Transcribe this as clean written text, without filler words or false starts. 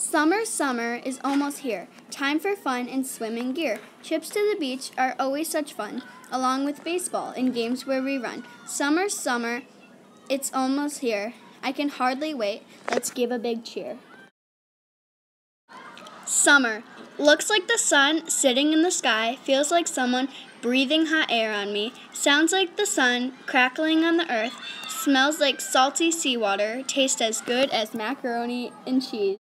Summer, summer is almost here. Time for fun and swimming gear. Trips to the beach are always such fun, along with baseball and games where we run. Summer, summer, it's almost here. I can hardly wait. Let's give a big cheer. Summer. Looks like the sun sitting in the sky. Feels like someone breathing hot air on me. Sounds like the sun crackling on the earth. Smells like salty seawater. Tastes as good as macaroni and cheese.